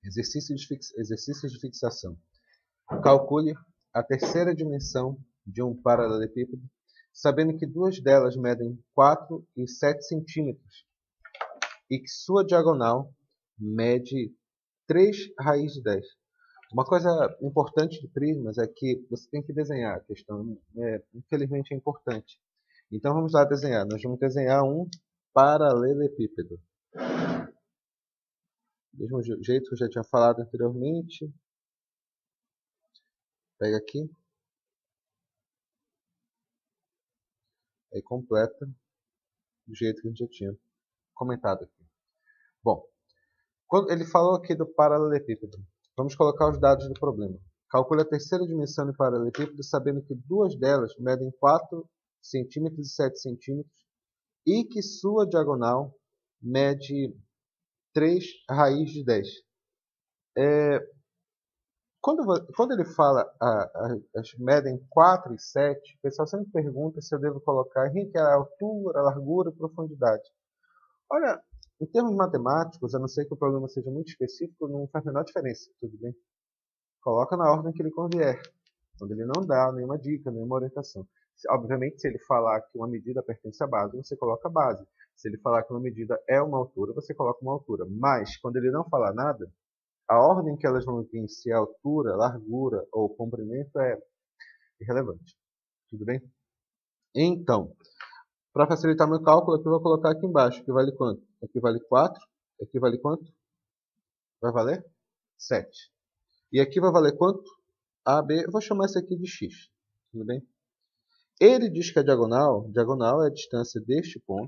Exercícios de fixação. Calcule a terceira dimensão de um paralelepípedo, sabendo que duas delas medem 4 e 7 centímetros e que sua diagonal mede 3 raiz de 10. Uma coisa importante de prismas é que você tem que desenhar a questão. Infelizmente é importante. Então vamos lá desenhar. Nós vamos desenhar um paralelepípedo. Do mesmo jeito que eu já tinha falado anteriormente. Pega aqui. Aí completa do jeito que a gente já tinha comentado aqui. Bom, quando ele falou aqui do paralelepípedo, vamos colocar os dados do problema. Calcule a terceira dimensão do paralelepípedo, sabendo que duas delas medem 4 centímetros e 7 centímetros e que sua diagonal mede 3 raiz de 10. Quando ele fala as medem 4 e 7, o pessoal sempre pergunta se eu devo colocar Henrique, a altura, a largura e profundidade. Olha, em termos matemáticos, a não ser que o problema seja muito específico, não faz a menor diferença, tudo bem? Coloca na ordem que ele convier, quando ele não dá nenhuma dica, nenhuma orientação. Obviamente, se ele falar que uma medida pertence à base, você coloca a base. Se ele falar que uma medida é uma altura, você coloca uma altura. Mas, quando ele não falar nada, a ordem que elas vão vir, se é altura, largura ou comprimento, é irrelevante. Tudo bem? Então, para facilitar meu cálculo, aqui eu vou colocar aqui embaixo. Aqui vale quanto? Aqui vale 4. Aqui vale quanto? Vai valer 7. E aqui vai valer quanto? A, B. Eu vou chamar isso aqui de x. Tudo bem? Ele diz que a diagonal é a distância deste ponto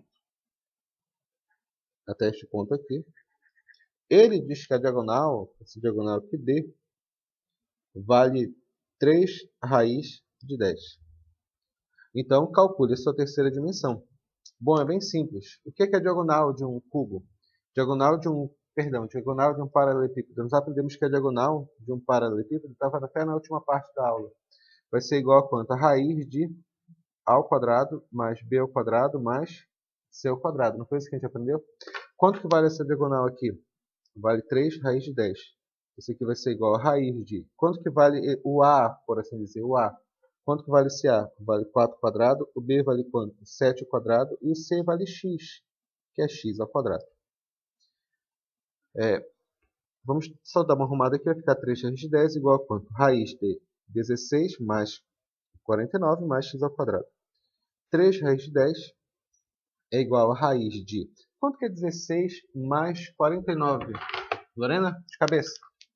até este ponto aqui. Ele diz que a diagonal, essa diagonal aqui D, vale 3 raiz de 10. Então, calcule a sua terceira dimensão. Bom, é bem simples. O que é a diagonal de um cubo? Diagonal de um paralelepípedo. Nós aprendemos que a diagonal de um paralelepípedo estava até na última parte da aula. Vai ser igual a quanto? A raiz de a ao quadrado mais b ao quadrado mais c ao quadrado. Não foi isso que a gente aprendeu? Quanto que vale essa diagonal aqui? Vale 3 raiz de 10. Isso aqui vai ser igual a raiz de... Quanto que vale o a, por assim dizer? O a. Quanto que vale esse a? Vale 4 ao quadrado. O b vale quanto? 7 ao quadrado. E o c vale x, que é x ao quadrado. Vamos só dar uma arrumada aqui. Vai ficar 3 raiz de 10 igual a quanto? Raiz de 16 mais 49 mais x ao quadrado. 3 raiz de 10 é igual a raiz de... Quanto que é 16 mais 49? Lorena, de cabeça.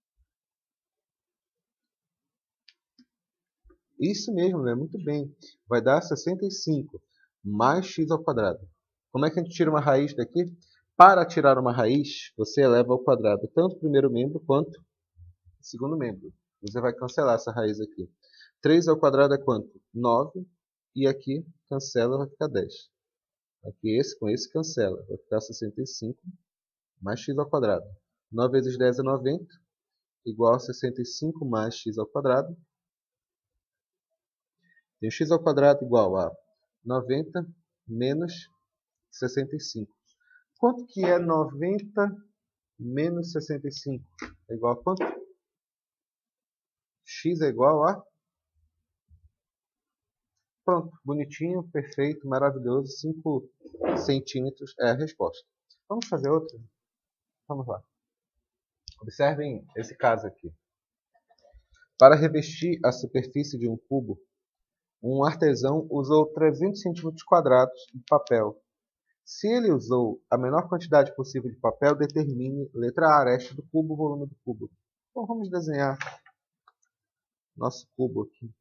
Isso mesmo, né? Muito bem. Vai dar 65 mais x ao quadrado. Como é que a gente tira uma raiz daqui? Para tirar uma raiz, você eleva ao quadrado tanto o primeiro membro quanto o segundo membro. Você vai cancelar essa raiz aqui. 3 ao quadrado é quanto? 9. E aqui cancela, vai ficar 10. Aqui esse com esse cancela. Vai ficar 65 mais x ao quadrado. 9 vezes 10 é 90. Igual a 65 mais x ao quadrado. Tem x ao quadrado igual a 90 menos 65. Quanto que é 90 menos 65? É igual a quanto? X é igual a... Pronto, bonitinho, perfeito, maravilhoso. 5 centímetros é a resposta. Vamos fazer outra? Vamos lá. Observem esse caso aqui. Para revestir a superfície de um cubo, um artesão usou 300 centímetros quadrados de papel. Se ele usou a menor quantidade possível de papel, determine, letra A, aresta do cubo, volume do cubo. Então vamos desenhar nosso cubo aqui.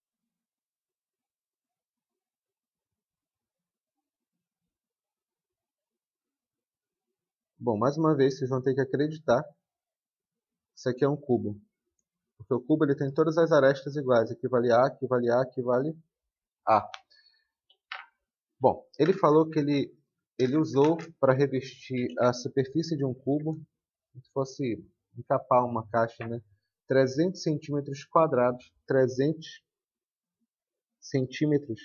Bom, mais uma vez vocês vão ter que acreditar que isso aqui é um cubo. Porque o cubo ele tem todas as arestas iguais. Aqui vale A, aqui vale A, aqui vale A. Bom, ele falou que ele usou para revestir a superfície de um cubo, como se fosse encapar uma caixa, né? 300 centímetros quadrados, 300 centímetros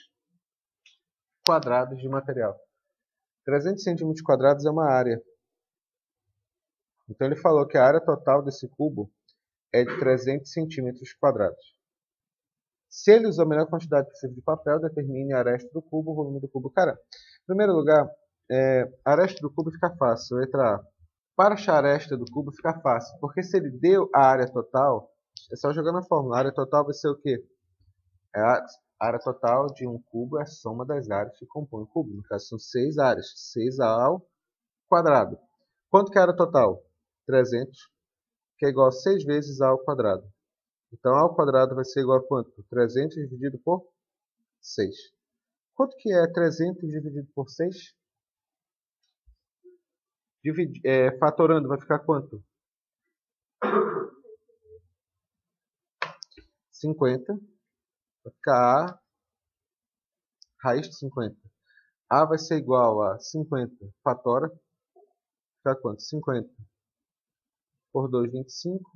quadrados de material. 300 centímetros quadrados é uma área. Então ele falou que a área total desse cubo é de 300 centímetros quadrados. Se ele usou a melhor quantidade possível de papel, determine a aresta do cubo, o volume do cubo. Cara, em primeiro lugar, a aresta do cubo fica fácil. Letra A. Para achar a aresta do cubo fica fácil, porque se ele deu a área total, é só jogar na fórmula. A área total vai ser o quê? A área total de um cubo é a soma das áreas que compõem o cubo. No caso, são 6 áreas. 6 ao quadrado. Quanto que é a área total? 300, que é igual a 6 vezes A ao quadrado. Então, A ao quadrado vai ser igual a quanto? 300 dividido por 6. Quanto que é 300 dividido por 6? Fatorando, vai ficar quanto? 50. Vai ficar A raiz de 50. A vai ser igual a 50. Fatora. Vai ficar quanto? 50 por 2, 25.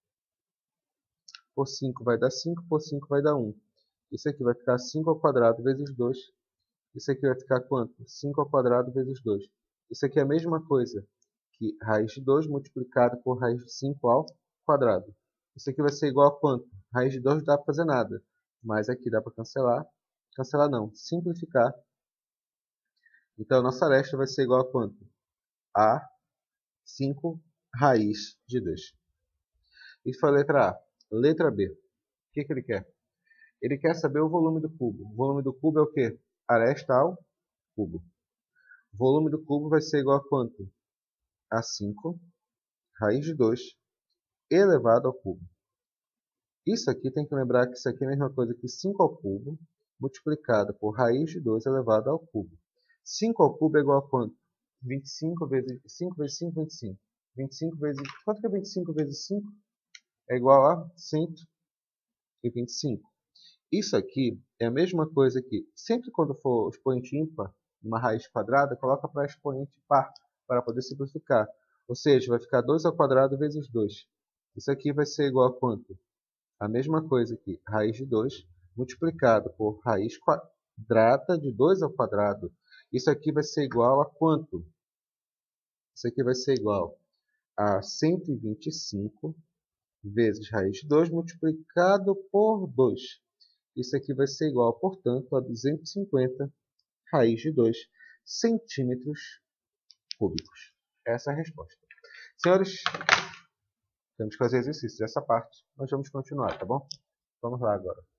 Por 5 vai dar 5. Por 5 vai dar 1. Isso aqui vai ficar 5 ao quadrado vezes 2. Isso aqui vai ficar quanto? 5 ao quadrado vezes 2. Isso aqui é a mesma coisa que raiz de 2 multiplicado por raiz de 5 ao quadrado. Isso aqui vai ser igual a quanto? Raiz de 2 não dá para fazer nada. Mas aqui dá para cancelar. Cancelar não, simplificar. Então a nossa aresta vai ser igual a quanto? A 5 raiz de 2. Isso foi a letra A. Letra B. O que ele quer? Ele quer saber o volume do cubo. O volume do cubo é o quê? Aresta ao cubo. O volume do cubo vai ser igual a quanto? A 5 raiz de 2 elevado ao cubo. Isso aqui tem que lembrar que isso aqui é a mesma coisa que 5 ao cubo multiplicado por raiz de 2 elevado ao cubo. 5 ao cubo é igual a quanto? 25 vezes 5 vezes 5, 25. 25 vezes... Quanto que é 25 vezes 5? É igual a 125. Isso aqui é a mesma coisa que, sempre quando for expoente ímpar, uma raiz quadrada, coloca para expoente par, para poder simplificar. Ou seja, vai ficar 2 ao quadrado vezes 2. Isso aqui vai ser igual a quanto? A mesma coisa que raiz de 2 multiplicado por raiz quadrada de 2 ao quadrado. Isso aqui vai ser igual a quanto? Isso aqui vai ser igual a 125 vezes raiz de 2 multiplicado por 2. Isso aqui vai ser igual, portanto, a 250 raiz de 2 centímetros cúbicos. Essa é a resposta. Senhores, temos que fazer exercícios dessa parte. Nós vamos continuar, tá bom? Vamos lá agora.